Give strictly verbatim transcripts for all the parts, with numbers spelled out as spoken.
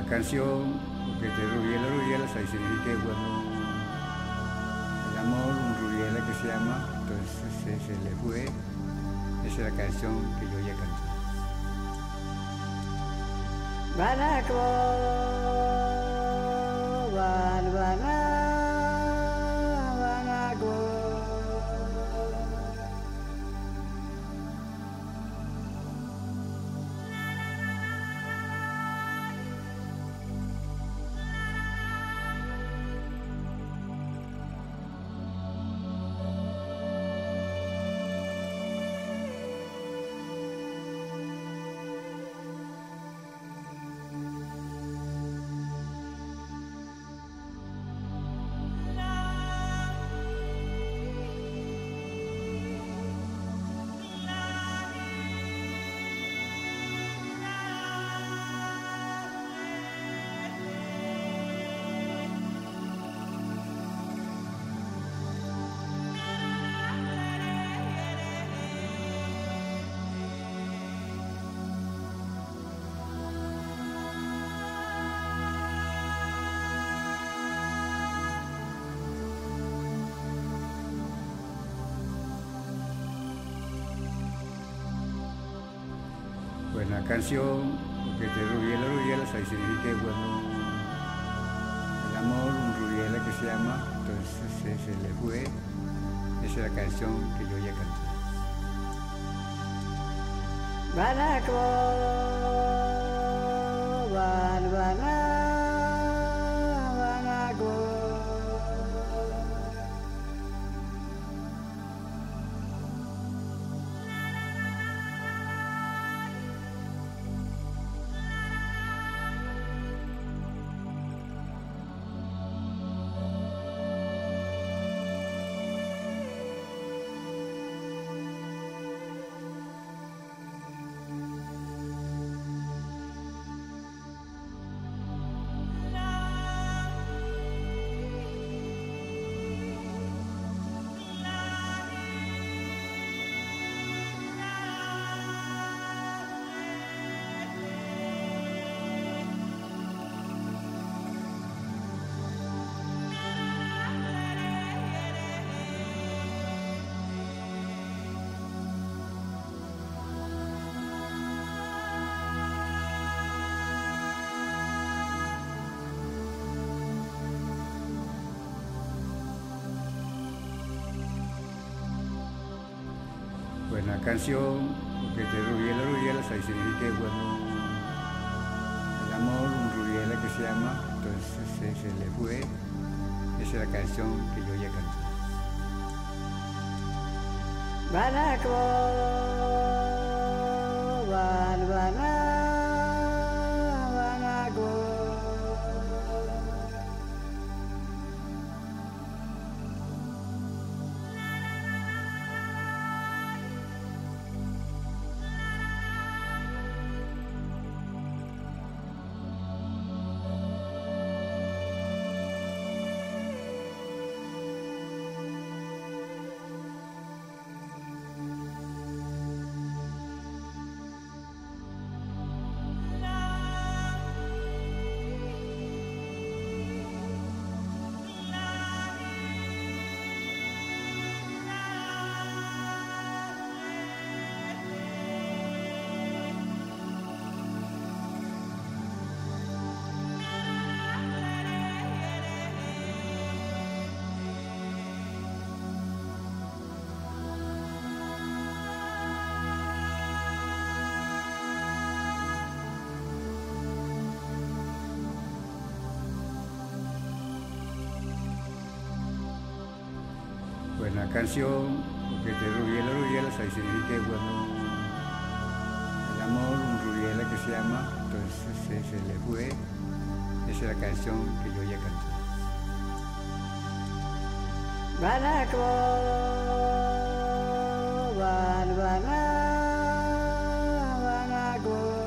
canción, porque te rubiela, rubiela, ahí significa que bueno, el amor, un rubiela que se llama, entonces se, se le fue. Esa es la canción que yo ya canté. Banako, ban, bana, banako. Buena canción, porque te rubiela, rubiela, ahí significa que bueno, el amor, un rubiela que se llama, entonces se, se le fue. Esa es la canción que yo ya canté. Banako, ban, bana, banako. Buena canción, porque te rubiela, rubiela, ahí significa que bueno, el amor, un rubiela que se llama, entonces se, se le fue. Esa es la canción que yo ya canté. Banako, ban, bana, banako. Buena canción, porque te rubiela, rubiela, ahí significa que bueno, el amor, un rubiela que se llama, entonces se, se le fue. Esa es la canción que yo ya canté. Banako, ban, bana, banako.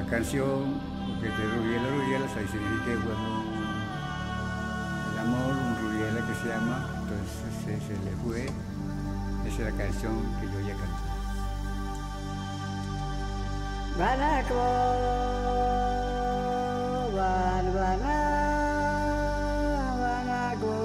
la canción, porque de Rubiela, Rubiela, ahí significa, bueno, el amor, un Rubiela que se llama, entonces se, se le fue, esa es la canción que yo ya canté. Orinoco, Orinoco, Orinoco.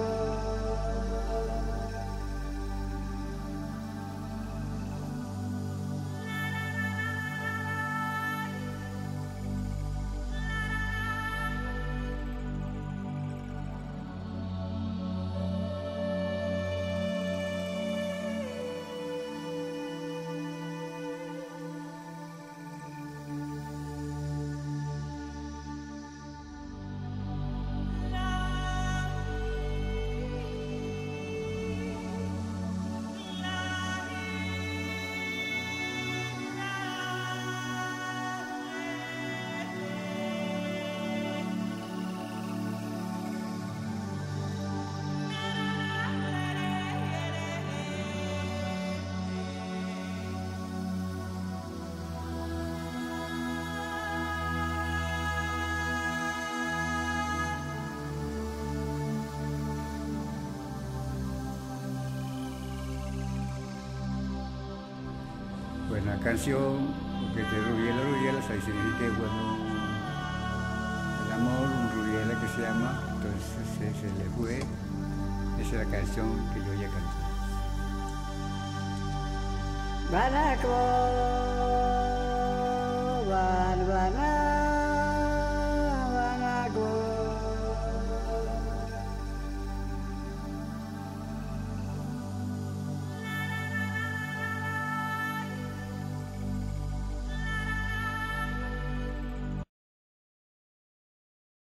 Pues la canción, porque de Rubiela, Rubiela, ahí significa, bueno, el amor, un Rubiela que se llama, entonces se, se le fue, esa es la canción que yo ya canté. Orinoco.